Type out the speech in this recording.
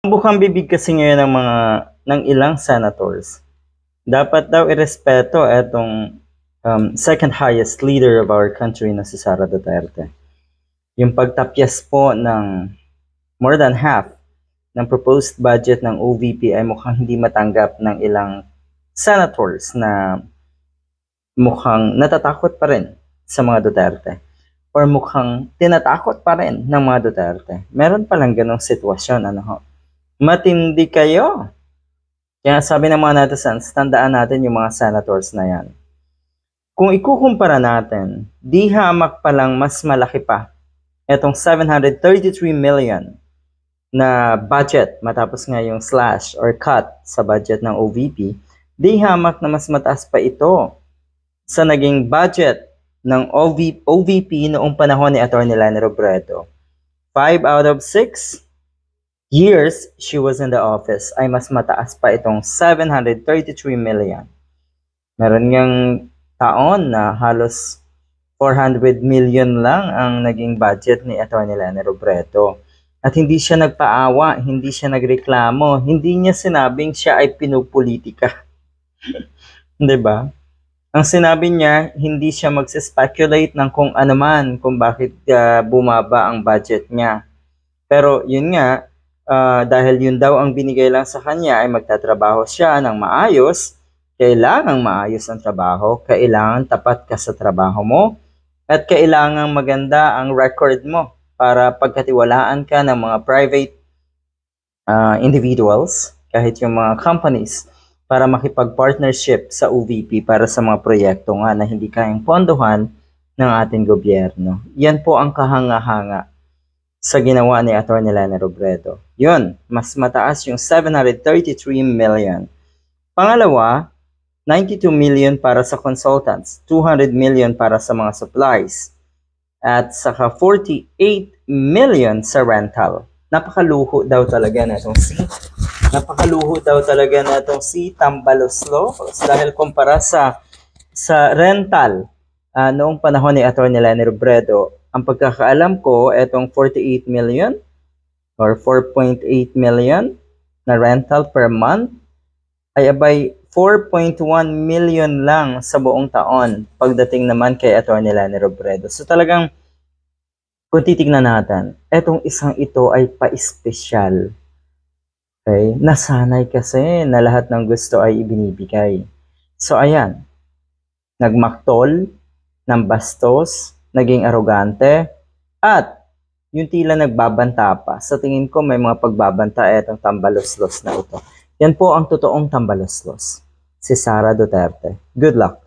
Bukang bibig kasi ngayon ng ilang senators. Dapat daw irespeto etong second highest leader of our country na si Sara Duterte. Yung pagtapyas po ng more than half ng proposed budget ng OVP ay mukhang hindi matanggap ng ilang senators na mukhang natatakot pa rin sa mga Duterte or mukhang tinatakot pa rin ng mga Duterte. Meron palang ganong sitwasyon, ano ho? Matindi kayo. Kaya sabi ng mga netizens, tandaan natin yung mga senators na yan. Kung ikukumpara natin, di hamak palang mas malaki pa itong 733 million na budget matapos nga yung slash or cut sa budget ng OVP, di hamak na mas mataas pa ito sa naging budget ng OVP noong panahon ni Atty. Leni Robredo. 5 out of 6 years she was in the office ay mas mataas pa itong 733 million. Meron ngang taon na halos 400 million lang ang naging budget ni Atty. Leni Robredo. At hindi siya nagpaawa, hindi siya nagreklamo, hindi niya sinabing siya ay pinupolitika. 'Di ba? Ang sinabi niya, hindi siya magse-speculate ng kung ano man kung bakit bumaba ang budget niya. Pero yun nga, dahil yun daw ang binigay lang sa kanya ay magtatrabaho siya ng maayos, kailangang maayos ang trabaho, kailangan tapat ka sa trabaho mo, at kailangang maganda ang record mo para pagkatiwalaan ka ng mga private individuals, kahit yung mga companies, para makipag-partnership sa OVP para sa mga proyekto nga na hindi kayang pondohan ng ating gobyerno. Yan po ang kahanga-hanga sa ginawa ni Atty. Leni Robredo. Yun, mas mataas yung 733 million. Pangalawa, 92 million para sa consultants, 200 million para sa mga supplies, at saka 48 million sa rental. Napakaluho daw talaga na itong si Tambaloslos dahil kumpara sa rental noong panahon ni Atty. Leni Robredo, ang pagkakaalam ko, etong 48 million or 4.8 million na rental per month ay abay 4.1 million lang sa buong taon pagdating naman kay Atty. Leni Robredo. So talagang kung titignan natin, etong isang ito ay pa-espesyal. Okay? Nasanay kasi na lahat ng gusto ay ibinibigay. So ayan, nagmaktol ng bastos, naging arogante, at yung tila nagbabanta pa. Sa tingin ko may mga pagbabanta etong Tambaloslos na ito. Yan po ang totoong Tambaloslos, si Sara Duterte. Good luck.